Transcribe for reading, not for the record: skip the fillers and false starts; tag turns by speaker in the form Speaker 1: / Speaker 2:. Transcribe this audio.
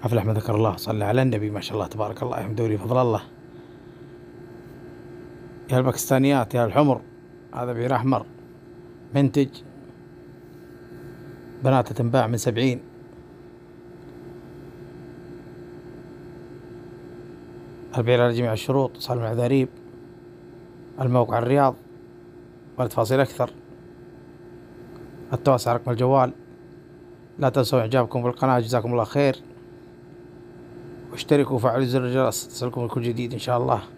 Speaker 1: أفلح ما ذكر الله. صلى على النبي، ما شاء الله تبارك الله يا مدوري، فضل الله. يا الباكستانيات يا الحمر، هذا بير أحمر منتج، بناته تنباع من 70. البيع على جميع الشروط، صالح العذاريب، الموقع الرياض. ولتفاصيل أكثر التواصل على رقم الجوال. لا تنسوا إعجابكم بالقناة، جزاكم الله خير، واشتركوا وفعلوا زر الجرس تصلكم كل جديد إن شاء الله.